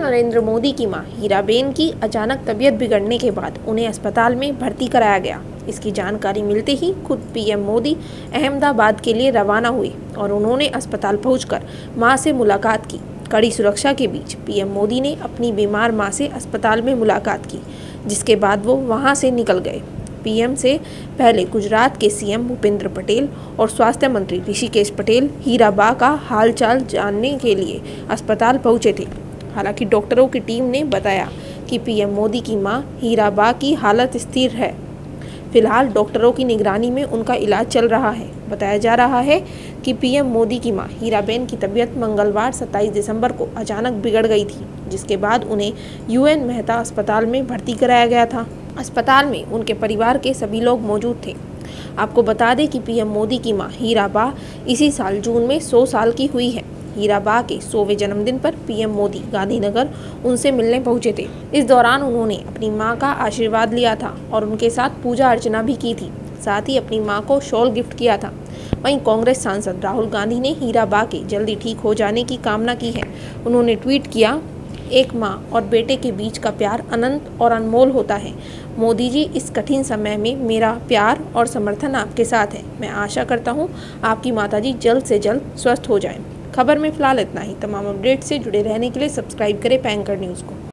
नरेंद्र मोदी की मां हीराबेन की अचानक तबीयत बिगड़ने के बाद उन्हें अस्पताल में भर्ती कराया गया। इसकी जानकारी मिलते ही खुद पीएम मोदी अहमदाबाद के लिए रवाना हुए और उन्होंने अस्पताल पहुंचकर मां से मुलाकात की। कड़ी सुरक्षा के बीच पीएम मोदी ने अपनी बीमार मां से अस्पताल में मुलाकात की, जिसके बाद वो वहां से निकल गए। पीएम से पहले गुजरात के सीएम भूपेंद्र पटेल और स्वास्थ्य मंत्री ऋषिकेश पटेल हीराबा का हालचाल जानने के लिए अस्पताल पहुंचे थे। हालांकि डॉक्टरों की टीम ने बताया कि पीएम मोदी की मां हीराबा की हालत स्थिर है। फिलहाल डॉक्टरों की निगरानी में उनका इलाज चल रहा है। बताया जा रहा है कि पीएम मोदी की मां हीराबेन की तबीयत मंगलवार 27 दिसंबर को अचानक बिगड़ गई थी, जिसके बाद उन्हें यूएन मेहता अस्पताल में भर्ती कराया गया था। अस्पताल में उनके परिवार के सभी लोग मौजूद थे। आपको बता दें कि पीएम मोदी की मां हीराबा इसी साल जून में 100 साल की हुई है। हीराबा के 100वें जन्मदिन पर पीएम मोदी गांधीनगर उनसे मिलने पहुंचे थे। इस दौरान उन्होंने अपनी मां का आशीर्वाद लिया था और उनके साथ पूजा अर्चना भी की थी। साथ ही अपनी मां को शॉल गिफ्ट किया था। वहीं कांग्रेस सांसद राहुल गांधी ने हीराबा के जल्दी ठीक हो जाने की कामना की है। उन्होंने ट्वीट किया, एक माँ और बेटे के बीच का प्यार अनंत और अनमोल होता है। मोदी जी, इस कठिन समय में मेरा प्यार और समर्थन आपके साथ है। मैं आशा करता हूँ आपकी माताजी जल्द से जल्द स्वस्थ हो जाएं। खबर में फिलहाल इतना ही। तमाम अपडेट से जुड़े रहने के लिए सब्सक्राइब करें पैंकर न्यूज़ को।